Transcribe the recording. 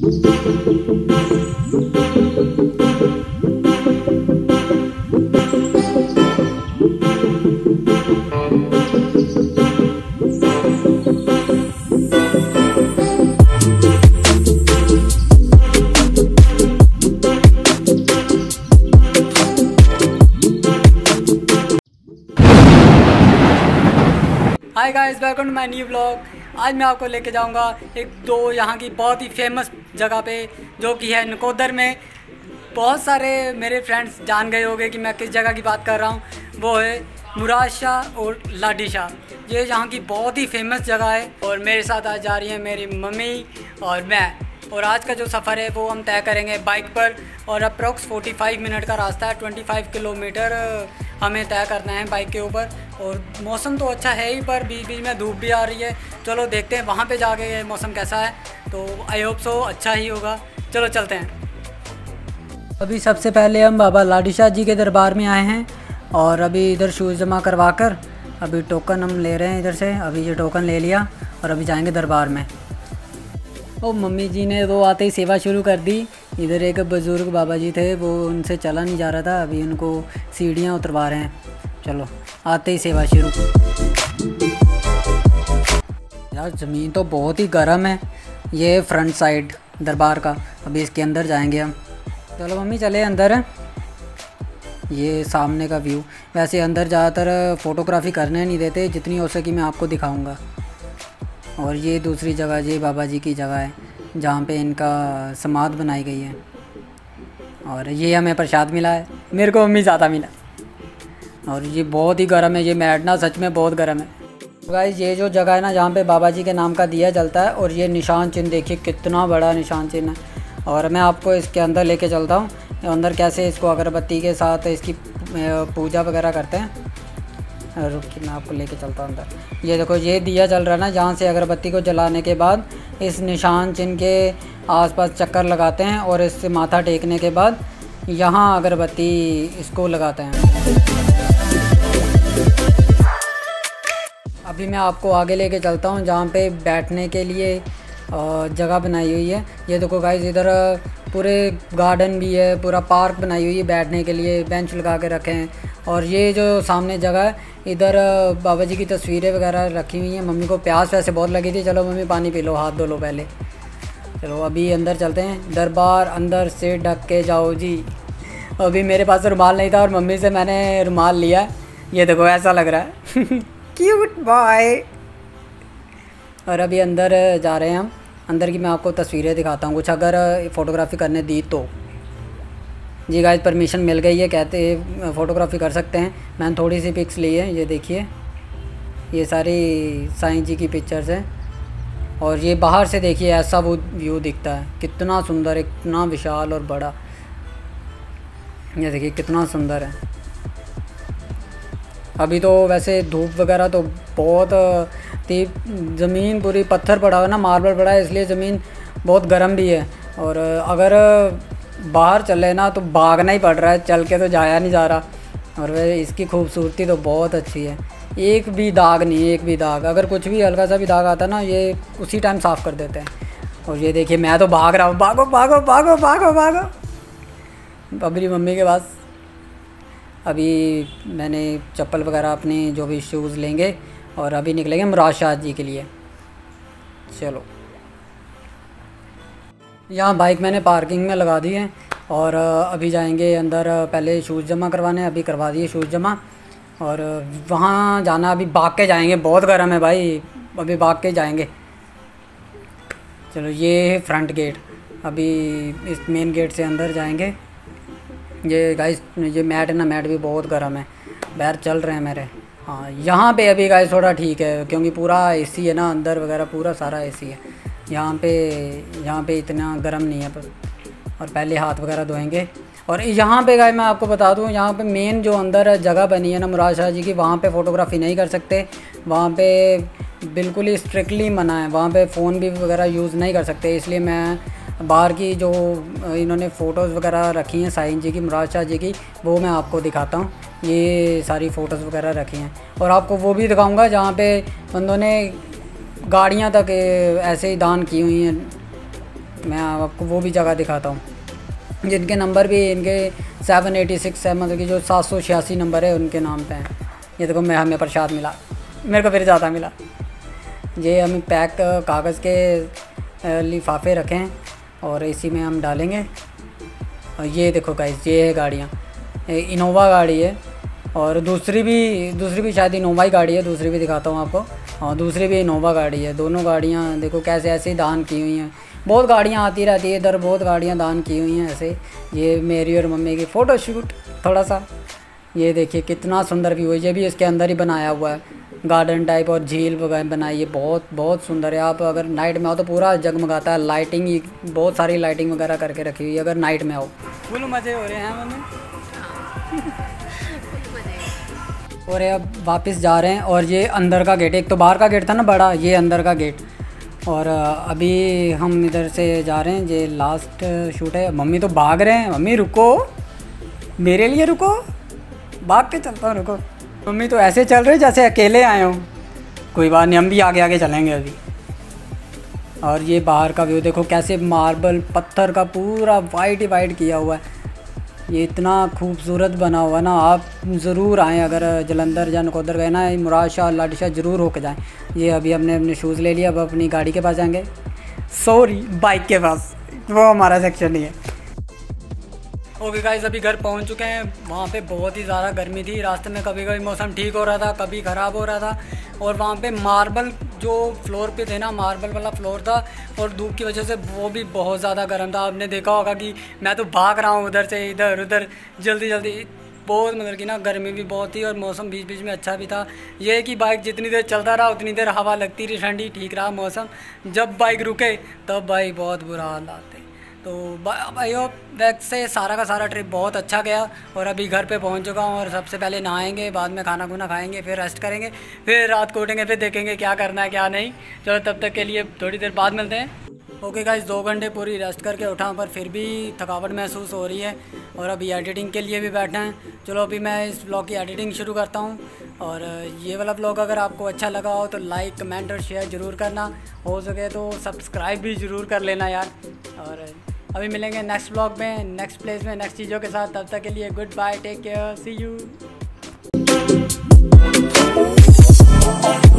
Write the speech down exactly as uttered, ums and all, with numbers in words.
Hi guys, welcome to my new blog. आज मैं आपको लेके जाऊंगा एक दो यहाँ की बहुत ही फेमस जगह पे, जो कि है नकोदर में। बहुत सारे मेरे फ्रेंड्स जान गए होंगे कि मैं किस जगह की बात कर रहा हूँ। वो है मुराद शाह और लाडी शाह। ये यहाँ की बहुत ही फेमस जगह है और मेरे साथ आज जा रही हैं मेरी मम्मी और मैं। और आज का जो सफ़र है वो हम तय करेंगे बाइक पर, और अप्रॉक्स पैंतालीस मिनट का रास्ता है। पच्चीस किलोमीटर हमें तय करना है बाइक के ऊपर। और मौसम तो अच्छा है ही, पर बीच बीच में धूप भी आ रही है। चलो देखते हैं वहाँ पे जाके ये मौसम कैसा है, तो आई होप सो अच्छा ही होगा। चलो चलते हैं। अभी सबसे पहले हम बाबा लाडी शाह जी के दरबार में आए हैं, और अभी इधर शूज़ जमा करवा कर अभी टोकन हम ले रहे हैं इधर से। अभी ये टोकन ले लिया और अभी जाएंगे दरबार में। ओ मम्मी जी ने तो आते ही सेवा शुरू कर दी। इधर एक बुज़ुर्ग बाबा जी थे, वो उनसे चला नहीं जा रहा था, अभी उनको सीढ़ियाँ उतरवा रहे हैं। चलो आते ही सेवा शुरू। यार ज़मीन तो बहुत ही गर्म है। ये फ्रंट साइड दरबार का, अभी इसके अंदर जाएंगे हम। चलो मम्मी चले अंदर। ये सामने का व्यू। वैसे अंदर ज़्यादातर फ़ोटोग्राफी करने नहीं देते, जितनी हो सके मैं आपको दिखाऊंगा। और ये दूसरी जगह, ये बाबा जी की जगह है जहाँ पे इनका समाध बनाई गई है। और ये हमें प्रसाद मिला है, मेरे को मम्मी ज़्यादा मिला। और ये बहुत ही गर्म है, ये मैट ना सच में बहुत गर्म है। गाइस ये जो जगह है ना, जहाँ पे बाबा जी के नाम का दिया जलता है, और ये निशान चिन्ह देखिए कितना बड़ा निशान चिन्ह है। और मैं आपको इसके अंदर लेके चलता हूँ, अंदर कैसे इसको अगरबत्ती के साथ इसकी पूजा वगैरह करते हैं। रुकिए मैं आपको लेके चलता हूँ अंदर। ये देखो, ये दिया जल रहा है ना, जहाँ से अगरबत्ती को जलाने के बाद इस निशान चिन्ह के आसपास चक्कर लगाते हैं, और इससे माथा टेकने के बाद यहाँ अगरबत्ती इसको लगाते हैं। अभी मैं आपको आगे लेके चलता हूँ, जहाँ पे बैठने के लिए जगह बनाई हुई है। ये देखो गाइस, इधर पूरे गार्डन भी है, पूरा पार्क बनाई हुई है बैठने के लिए, बेंच लगा के रखे हैं। और ये जो सामने जगह है, इधर बाबा जी की तस्वीरें वगैरह रखी हुई हैं। मम्मी को प्यास वैसे बहुत लगी थी। चलो मम्मी पानी पी लो, हाथ धो लो पहले। चलो अभी अंदर चलते हैं। दरबार अंदर से ढक के जाओ जी। अभी मेरे पास रुमाल नहीं था और मम्मी से मैंने रुमाल लिया। ये देखो ऐसा लग रहा है क्यूट बॉय। और अभी अंदर जा रहे हैं हम। अंदर की मैं आपको तस्वीरें दिखाता हूँ कुछ, अगर फ़ोटोग्राफी करने दी तो। जी गाइस परमिशन मिल गई है, कहते हैं फ़ोटोग्राफी कर सकते हैं। मैंने थोड़ी सी पिक्स ली है, ये देखिए, ये सारी साईं जी की पिक्चर्स हैं। और ये बाहर से देखिए ऐसा वो व्यू दिखता है, कितना सुंदर, इतना विशाल और बड़ा। ये देखिए कितना सुंदर है। अभी तो वैसे धूप वगैरह तो बहुत थी, ज़मीन पूरी पत्थर पड़ा हुआ है ना, मार्बल पड़ा है, इसलिए ज़मीन बहुत गर्म भी है। और अगर बाहर चले ना तो भागना ही पड़ रहा है, चल के तो जाया नहीं जा रहा। और वह इसकी खूबसूरती तो बहुत अच्छी है, एक भी दाग नहीं, एक भी दाग। अगर कुछ भी हल्का सा भी दाग आता ना, ये उसी टाइम साफ़ कर देते हैं। और ये देखिए मैं तो भाग रहा हूँ, भागो भागो भागो भागो भागो अपनी मम्मी के पास। अभी मैंने चप्पल वगैरह अपने जो भी शूज़ लेंगे, और अभी निकलेंगे मुराद शाह जी के लिए। चलो यहाँ बाइक मैंने पार्किंग में लगा दी है, और अभी जाएंगे अंदर। पहले शूज़ जमा करवाने, अभी करवा दिए शूज़ जमा। और वहाँ जाना, अभी भाग के जाएंगे, बहुत गर्म है भाई, अभी भाग के जाएंगे। चलो ये है फ्रंट गेट, अभी इस मेन गेट से अंदर जाएंगे। ये गाइस ये मैट है ना, मैट भी बहुत गर्म है, पैर चल रहे हैं मेरे। हाँ यहाँ पे अभी गाइस थोड़ा ठीक है, क्योंकि पूरा एसी है ना, अंदर वगैरह पूरा सारा एसी है। यहाँ पे यहाँ पे इतना गर्म नहीं है पर। और पहले हाथ वगैरह धोएंगे। और यहाँ पे गाइस मैं आपको बता दूँ, यहाँ पे मेन जो अंदर जगह बनी है ना मुराद शाह जी की, वहाँ पे फ़ोटोग्राफी नहीं कर सकते। वहाँ पे बिल्कुल ही स्ट्रिक्टली मना है, वहाँ पे फ़ोन भी वगैरह यूज़ नहीं कर सकते। इसलिए मैं बाहर की जो इन्होंने फ़ोटोज़ वगैरह रखी हैं साईं जी की, मुराद शाह जी की, वो मैं आपको दिखाता हूँ। ये सारी फ़ोटोज़ वगैरह रखी हैं, और आपको वो भी दिखाऊंगा जहाँ पे बंदों ने गाड़ियाँ तक ऐसे ही दान की हुई हैं। मैं आपको वो भी जगह दिखाता हूँ, जिनके नंबर भी इनके सेवन एटी सिक्स है, मतलब कि जो सात सौ छियासी नंबर है उनके नाम पे हैं। ये देखो मैं हमें प्रसाद मिला, मेरे को फिर ज़्यादा मिला। ये हमें पैक कागज़ के लिफाफे रखे हैं और इसी में हम डालेंगे। और ये देखो गाइस, ये है गाड़ियाँ, इनोवा गाड़ी है और दूसरी भी दूसरी भी शायद इनोवा ही गाड़ी है, दूसरी भी दिखाता हूँ आपको। और दूसरी भी इनोवा गाड़ी है। दोनों गाड़ियाँ देखो कैसे ऐसे ही दान की हुई हैं। बहुत गाड़ियाँ आती रहती है इधर, बहुत गाड़ियाँ दान की हुई हैं ऐसे। ये मेरी और मम्मी की फ़ोटो शूट थोड़ा सा, ये देखिए कितना सुंदर व्यू है। ये भी इसके अंदर ही बनाया हुआ है, गार्डन टाइप और झील वगैरह बनाई है, बहुत बहुत सुंदर है। आप अगर नाइट में आओ तो पूरा जगमगाता है, लाइटिंग ही बहुत सारी लाइटिंग वगैरह करके रखी हुई है अगर नाइट में आओ। फुल मज़े हो रहे हैं मम्मी। और अब वापस जा रहे हैं और ये अंदर का गेट, एक तो बाहर का गेट था ना बड़ा, ये अंदर का गेट। और अभी हम इधर से जा रहे हैं, ये लास्ट शूट है। मम्मी तो भाग रहे हैं, मम्मी रुको, मेरे लिए रुको, भाग के चलता हूँ, रुको। मम्मी तो ऐसे चल रहे जैसे अकेले आए हों। कोई बात नहीं, हम भी आगे आगे चलेंगे अभी। और ये बाहर का व्यू देखो कैसे मार्बल पत्थर का पूरा वाइट ही वाइट किया हुआ है। ये इतना खूबसूरत बना हुआ ना, आप ज़रूर आएँ। अगर जलंधर या नकोदर गए ना, मुराद शाह लाडी शाह ज़रूर होके जाएँ। ये अभी हमने अपने शूज़ ले लिया, अब अपनी गाड़ी के पास जाएंगे, सॉरी बाइक के पास, वो हमारा सेक्शन नहीं है। ओके गाइस, अभी घर पहुंच चुके हैं। वहाँ पे बहुत ही ज़्यादा गर्मी थी, रास्ते में कभी कभी मौसम ठीक हो रहा था, कभी ख़राब हो रहा था। और वहाँ पे मार्बल जो फ्लोर पे थे ना, मार्बल वाला फ्लोर था और धूप की वजह से वो भी बहुत ज़्यादा गर्म था। आपने देखा होगा कि मैं तो भाग रहा हूँ उधर से इधर उधर जल्दी जल्दी, बहुत मतलब कि ना गर्मी भी बहुत थी और मौसम बीच बीच में अच्छा भी था। ये है कि बाइक जितनी देर चलता रहा उतनी देर हवा लगती रही, ठंडी, ठीक रहा मौसम। जब बाइक रुके तब भाई बहुत बुरा हालात थे। तो भाई वैसे सारा का सारा ट्रिप बहुत अच्छा गया और अभी घर पे पहुंच चुका हूं। और सबसे पहले नहाएंगे, बाद में खाना खुना खाएंगे, फिर रेस्ट करेंगे, फिर रात को उठेंगे, फिर देखेंगे क्या करना है क्या नहीं। चलो तब तक के लिए थोड़ी देर बाद मिलते हैं। ओके गाइस, दो घंटे पूरी रेस्ट करके उठा, पर फिर भी थकावट महसूस हो रही है और अभी एडिटिंग के लिए भी बैठे हैं। चलो अभी मैं इस ब्लॉग की एडिटिंग शुरू करता हूँ। और ये वाला ब्लॉग अगर आपको अच्छा लगा हो तो लाइक कमेंट और शेयर ज़रूर करना, हो सके तो सब्सक्राइब भी ज़रूर कर लेना यार। और अभी मिलेंगे नेक्स्ट ब्लॉग में, नेक्स्ट प्लेस में, नेक्स्ट चीज़ों के साथ। तब तक के लिए good bye, take care, see you.